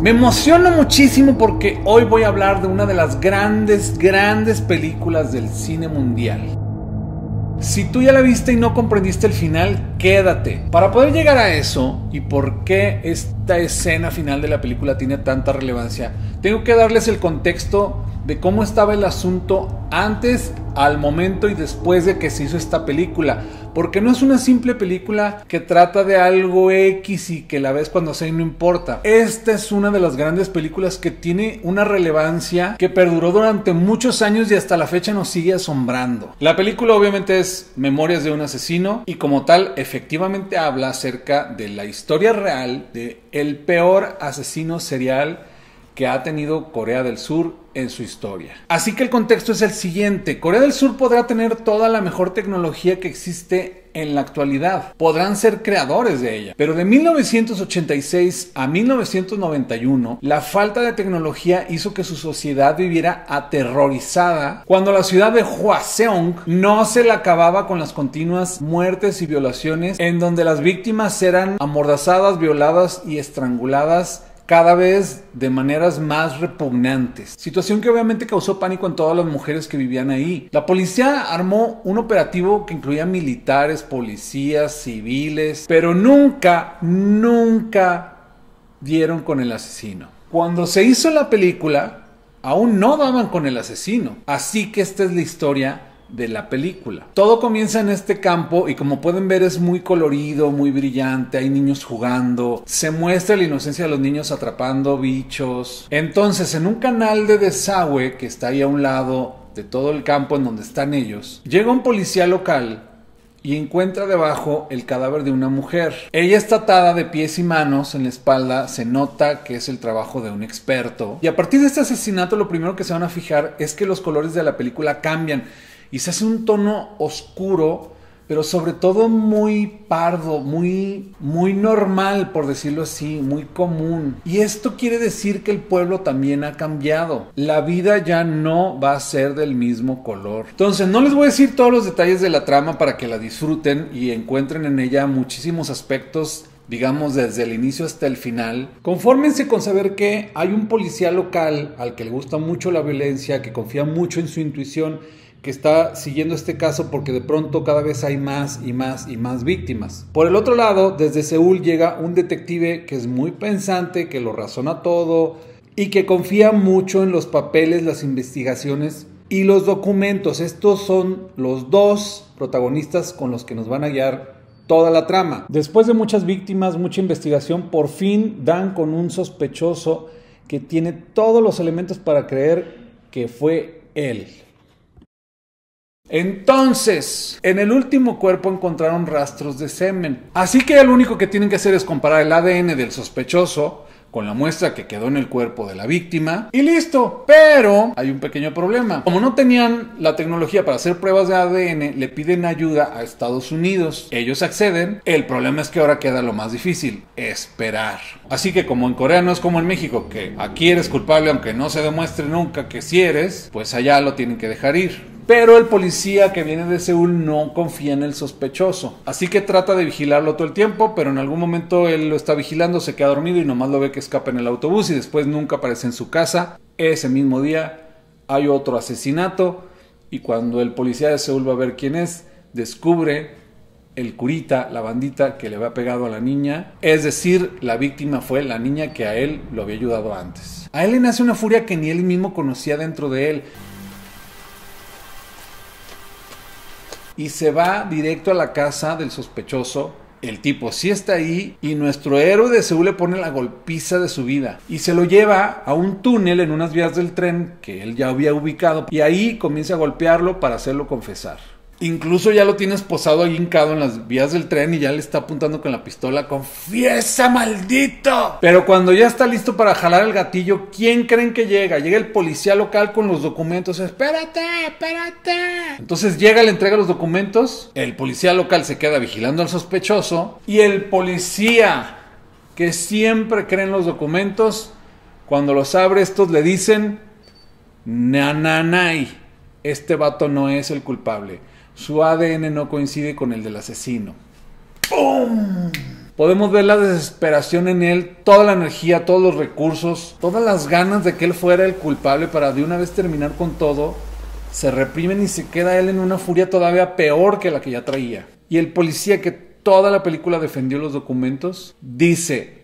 Me emociono muchísimo porque hoy voy a hablar de una de las grandes películas del cine mundial. Si tú ya la viste y no comprendiste el final, quédate. Para poder llegar a eso y por qué esta escena final de la película tiene tanta relevancia, tengo que darles el contexto de cómo estaba el asunto antes, al momento y después de que se hizo esta película. Porque no es una simple película que trata de algo X y que la ves cuando sea y no importa. Esta es una de las grandes películas que tiene una relevancia que perduró durante muchos años y hasta la fecha nos sigue asombrando. La película obviamente es Memorias de un asesino y como tal efectivamente habla acerca de la historia real de el peor asesino serial que ha tenido Corea del Sur en su historia. Así que el contexto es el siguiente: Corea del Sur podrá tener toda la mejor tecnología que existe en la actualidad, podrán ser creadores de ella, pero de 1986 a 1991 la falta de tecnología hizo que su sociedad viviera aterrorizada cuando la ciudad de Hwaseong no se le acababa con las continuas muertes y violaciones, en donde las víctimas eran amordazadas, violadas y estranguladas cada vez de maneras más repugnantes. Situación que obviamente causó pánico en todas las mujeres que vivían ahí. La policía armó un operativo que incluía militares, policías, civiles, pero nunca dieron con el asesino. Cuando se hizo la película, aún no daban con el asesino. Así que esta es la historia de la película. Todo comienza en este campo y como pueden ver es muy colorido, muy brillante, hay niños jugando, se muestra la inocencia de los niños atrapando bichos. Entonces en un canal de desagüe que está ahí a un lado de todo el campo en donde están ellos, llega un policía local y encuentra debajo el cadáver de una mujer. Ella está atada de pies y manos en la espalda, se nota que es el trabajo de un experto. Y a partir de este asesinato lo primero que se van a fijar es que los colores de la película cambian y se hace un tono oscuro, pero sobre todo muy pardo, muy normal, por decirlo así, muy común. Y esto quiere decir que el pueblo también ha cambiado. La vida ya no va a ser del mismo color. Entonces, no les voy a decir todos los detalles de la trama para que la disfruten y encuentren en ella muchísimos aspectos, digamos desde el inicio hasta el final. Confórmense con saber que hay un policía local al que le gusta mucho la violencia, que confía mucho en su intuición, que está siguiendo este caso porque de pronto cada vez hay más y más víctimas. Por el otro lado, desde Seúl llega un detective que es muy pensante, que lo razona todo y que confía mucho en los papeles, las investigaciones y los documentos. Estos son los dos protagonistas con los que nos van a guiar toda la trama. Después de muchas víctimas, mucha investigación, por fin dan con un sospechoso que tiene todos los elementos para creer que fue él. Entonces, en el último cuerpo encontraron rastros de semen. Así que lo único que tienen que hacer es comparar el ADN del sospechoso con la muestra que quedó en el cuerpo de la víctima y listo. Pero hay un pequeño problema. Como no tenían la tecnología para hacer pruebas de ADN, le piden ayuda a Estados Unidos. Ellos acceden. El problema es que ahora queda lo más difícil: esperar. Así que como en Corea no es como en México, que aquí eres culpable aunque no se demuestre nunca que sí eres, pues allá lo tienen que dejar ir. Pero el policía que viene de Seúl no confía en el sospechoso, así que trata de vigilarlo todo el tiempo, pero en algún momento él lo está vigilando, se queda dormido y nomás lo ve que escapa en el autobús y después nunca aparece en su casa. Ese mismo día hay otro asesinato y cuando el policía de Seúl va a ver quién es, descubre el curita, la bandita que le había pegado a la niña, es decir, la víctima fue la niña que a él lo había ayudado antes. A él le nace una furia que ni él mismo conocía dentro de él. Y se va directo a la casa del sospechoso. El tipo sí está ahí y nuestro héroe de Seúl le pone la golpiza de su vida y se lo lleva a un túnel en unas vías del tren que él ya había ubicado y ahí comienza a golpearlo para hacerlo confesar. Incluso ya lo tiene esposado ahí hincado en las vías del tren y ya le está apuntando con la pistola: ¡confiesa, maldito! Pero cuando ya está listo para jalar el gatillo, ¿quién creen que llega? Llega el policía local con los documentos. ¡Espérate! Entonces llega, le entrega los documentos, el policía local se queda vigilando al sospechoso y el policía, que siempre cree en los documentos, cuando los abre estos le dicen: nananay, este vato no es el culpable. Su ADN no coincide con el del asesino. ¡Pum! Podemos ver la desesperación en él, toda la energía, todos los recursos, todas las ganas de que él fuera el culpable para de una vez terminar con todo. Se reprimen y se queda él en una furia todavía peor que la que ya traía. Y el policía que toda la película defendió los documentos, dice: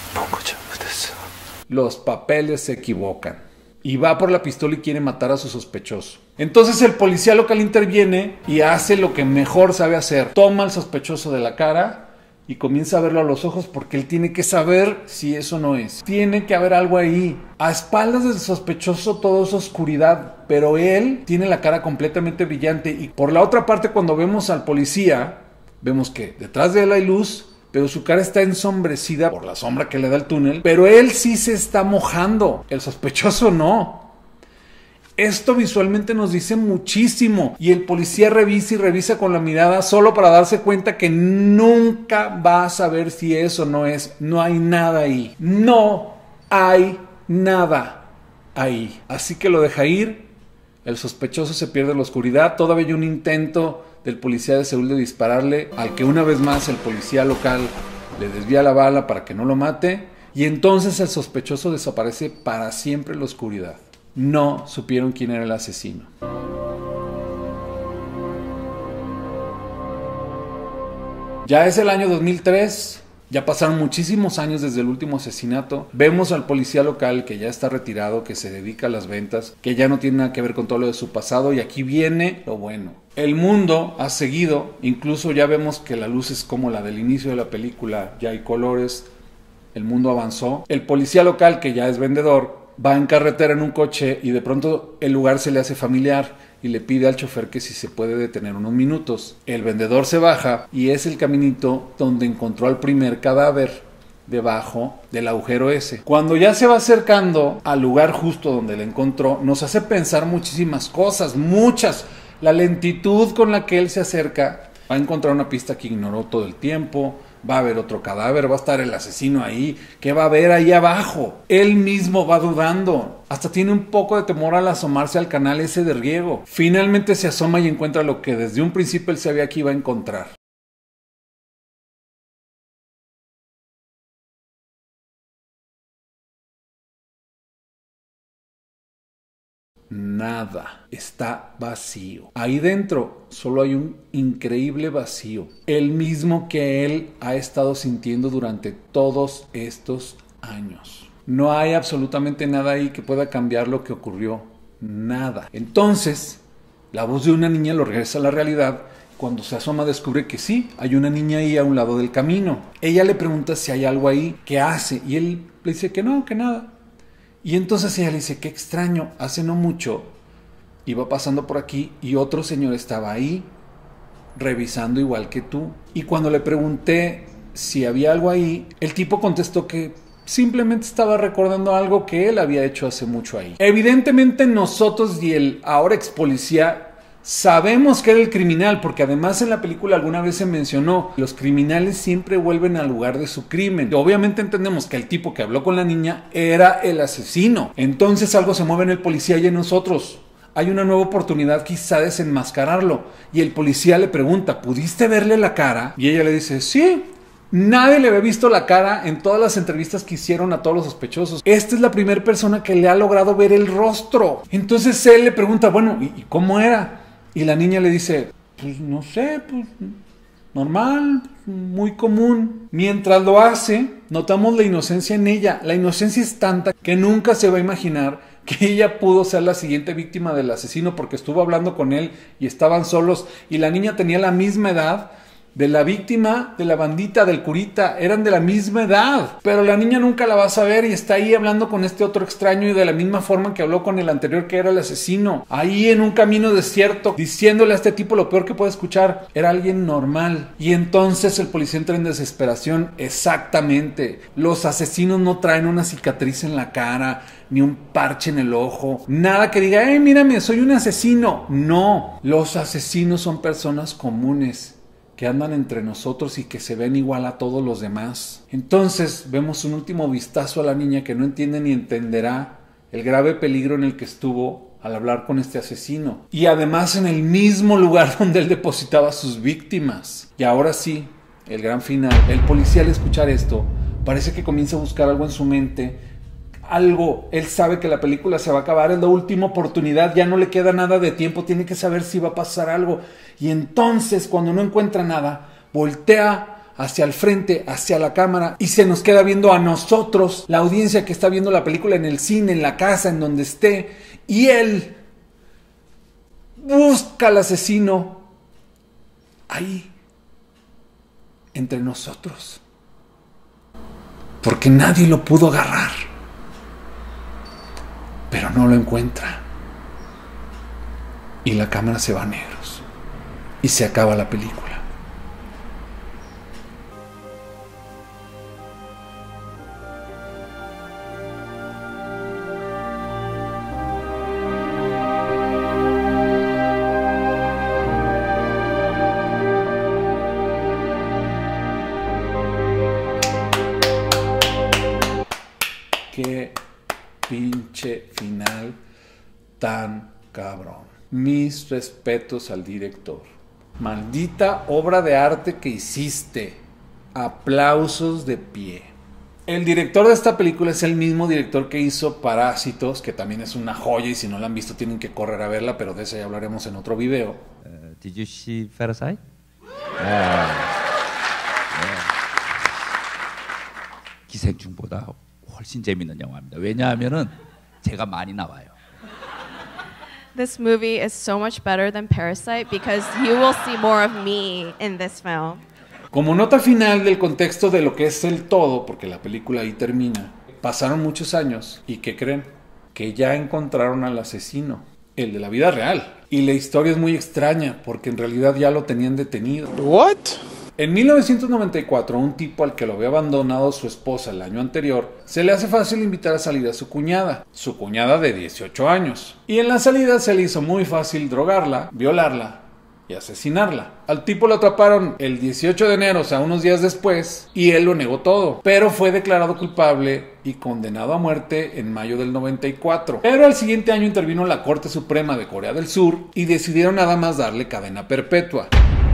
los papeles se equivocan. Y va por la pistola y quiere matar a su sospechoso. Entonces el policía local interviene y hace lo que mejor sabe hacer. Toma al sospechoso de la cara y comienza a verlo a los ojos, porque él tiene que saber si eso no es. Tiene que haber algo ahí. A espaldas del sospechoso todo es oscuridad, pero él tiene la cara completamente brillante. Y por la otra parte, cuando vemos al policía, vemos que detrás de él hay luz, pero su cara está ensombrecida por la sombra que le da el túnel. Pero él sí se está mojando, el sospechoso no. Esto visualmente nos dice muchísimo, y el policía revisa y revisa con la mirada solo para darse cuenta que nunca va a saber si eso no es. No hay nada ahí. No hay nada ahí. Así que lo deja ir. El sospechoso se pierde en la oscuridad. Todavía hay un intento del policía de Seúl de dispararle, al que una vez más el policía local le desvía la bala para que no lo mate, y entonces el sospechoso desaparece para siempre en la oscuridad. No supieron quién era el asesino. Ya es el año 2003, ya pasaron muchísimos años desde el último asesinato. Vemos al policía local que ya está retirado, que se dedica a las ventas, que ya no tiene nada que ver con todo lo de su pasado, y aquí viene lo bueno. El mundo ha seguido, incluso ya vemos que la luz es como la del inicio de la película, ya hay colores, el mundo avanzó. El policía local, que ya es vendedor, va en carretera en un coche y de pronto el lugar se le hace familiar y le pide al chofer que si se puede detener unos minutos. El vendedor se baja y es el caminito donde encontró al primer cadáver, debajo del agujero ese. Cuando ya se va acercando al lugar justo donde le encontró, nos hace pensar muchísimas cosas, muchas. La lentitud con la que él se acerca, va a encontrar una pista que ignoró todo el tiempo. Va a haber otro cadáver, va a estar el asesino ahí. ¿Qué va a haber ahí abajo? Él mismo va dudando. Hasta tiene un poco de temor al asomarse al canal ese de riego. Finalmente se asoma y encuentra lo que desde un principio él sabía que iba a encontrar. Nada, está vacío. Ahí dentro solo hay un increíble vacío, el mismo que él ha estado sintiendo durante todos estos años. No hay absolutamente nada ahí que pueda cambiar lo que ocurrió, nada. Entonces, la voz de una niña lo regresa a la realidad. Cuando se asoma descubre que sí, hay una niña ahí a un lado del camino. Ella le pregunta si hay algo ahí, qué hace, y él le dice que no, que nada. Y entonces ella le dice: qué extraño, hace no mucho iba pasando por aquí y otro señor estaba ahí revisando igual que tú. Y cuando le pregunté si había algo ahí, el tipo contestó que simplemente estaba recordando algo que él había hecho hace mucho ahí. Evidentemente nosotros y el ahora ex policía sabemos que era el criminal, porque además en la película alguna vez se mencionó, los criminales siempre vuelven al lugar de su crimen. Obviamente entendemos que el tipo que habló con la niña era el asesino. Entonces algo se mueve en el policía y en nosotros. Hay una nueva oportunidad quizá de desenmascararlo. Y el policía le pregunta: ¿pudiste verle la cara? Y ella le dice: sí. Nadie le había visto la cara en todas las entrevistas que hicieron a todos los sospechosos. Esta es la primera persona que le ha logrado ver el rostro. Entonces él le pregunta: bueno, ¿y cómo era? Y la niña le dice: pues no sé, pues normal, muy común. Mientras lo hace, notamos la inocencia en ella. La inocencia es tanta que nunca se va a imaginar que ella pudo ser la siguiente víctima del asesino, porque estuvo hablando con él y estaban solos, y la niña tenía la misma edad de la víctima, de la bandita, del curita. Eran de la misma edad, pero la niña nunca la va a saber y está ahí hablando con este otro extraño, y de la misma forma que habló con el anterior, que era el asesino, ahí en un camino desierto, diciéndole a este tipo lo peor que puede escuchar. Era alguien normal. Y entonces el policía entra en desesperación. Exactamente, los asesinos no traen una cicatriz en la cara, ni un parche en el ojo, nada que diga: mírame, soy un asesino. No, los asesinos son personas comunes que andan entre nosotros y que se ven igual a todos los demás. Entonces vemos un último vistazo a la niña, que no entiende ni entenderá el grave peligro en el que estuvo al hablar con este asesino, y además en el mismo lugar donde él depositaba a sus víctimas. Y ahora sí, el gran final, el policía al escuchar esto, parece que comienza a buscar algo en su mente, algo, él sabe que la película se va a acabar, es la última oportunidad, ya no le queda nada de tiempo, tiene que saber si va a pasar algo, y entonces cuando no encuentra nada, voltea hacia el frente, hacia la cámara, y se nos queda viendo a nosotros, la audiencia que está viendo la película en el cine, en la casa, en donde esté, y él busca al asesino ahí, entre nosotros, porque nadie lo pudo agarrar, pero no lo encuentra, y la cámara se va a negros, y se acaba la película. Qué pinche final tan cabrón. Mis respetos al director. Maldita obra de arte que hiciste. Aplausos de pie. El director de esta película es el mismo director que hizo Parásitos, que también es una joya y si no la han visto tienen que correr a verla, pero de esa ya hablaremos en otro video. Did you see Parasite? 기생충보다 훨씬 재밌는 영화입니다. 왜냐하면은 제가 많이 나와요. This movie is so much better than Parasite because you will see more of me in this film. Como nota final del contexto de lo que es el todo, porque la película ahí termina, pasaron muchos años y ¿qué creen? Que ya encontraron al asesino, el de la vida real. Y la historia es muy extraña porque en realidad ya lo tenían detenido. What? En 1994, un tipo al que lo había abandonado su esposa el año anterior, se le hace fácil invitar a salir a su cuñada de 18 años. Y en la salida se le hizo muy fácil drogarla, violarla y asesinarla. Al tipo lo atraparon el 18 de enero, o sea, unos días después, y él lo negó todo. Pero fue declarado culpable y condenado a muerte en mayo del 94. Pero al siguiente año intervino la Corte Suprema de Corea del Sur y decidieron nada más darle cadena perpetua.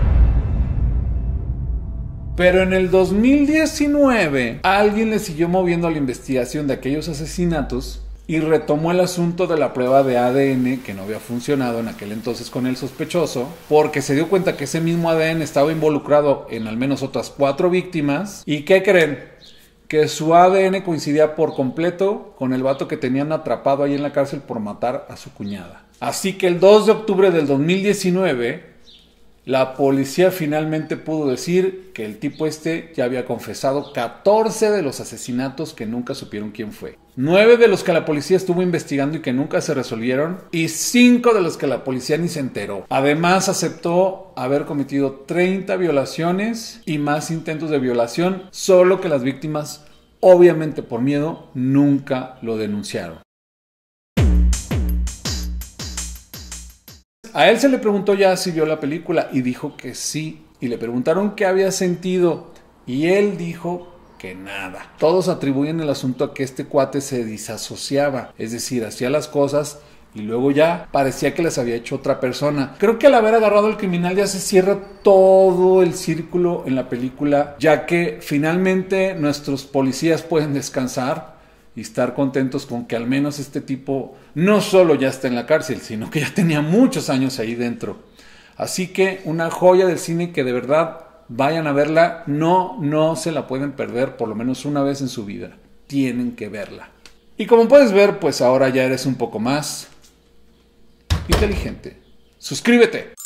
Pero en el 2019, alguien le siguió moviendo la investigación de aquellos asesinatos y retomó el asunto de la prueba de ADN que no había funcionado en aquel entonces con el sospechoso, porque se dio cuenta que ese mismo ADN estaba involucrado en al menos otras 4 víctimas. ¿Y qué creen? Que su ADN coincidía por completo con el vato que tenían atrapado ahí en la cárcel por matar a su cuñada. Así que el 2 de octubre del 2019... la policía finalmente pudo decir que el tipo ya había confesado 14 de los asesinatos que nunca supieron quién fue. 9 de los que la policía estuvo investigando y que nunca se resolvieron. Y 5 de los que la policía ni se enteró. Además aceptó haber cometido 30 violaciones y más intentos de violación. Solo que las víctimas, obviamente por miedo, nunca lo denunciaron. A él se le preguntó ya si vio la película y dijo que sí. Y le preguntaron qué había sentido y él dijo que nada. Todos atribuyen el asunto a que este cuate se disasociaba, es decir, hacía las cosas y luego ya parecía que las había hecho otra persona. Creo que al haber agarrado al criminal ya se cierra todo el círculo en la película, ya que finalmente nuestros policías pueden descansar y estar contentos con que al menos este tipo no solo ya está en la cárcel, sino que ya tenía muchos años ahí dentro. Así que una joya del cine que de verdad vayan a verla, no se la pueden perder por lo menos una vez en su vida. Tienen que verla. Y como puedes ver, pues ahora ya eres un poco más inteligente. ¡Suscríbete!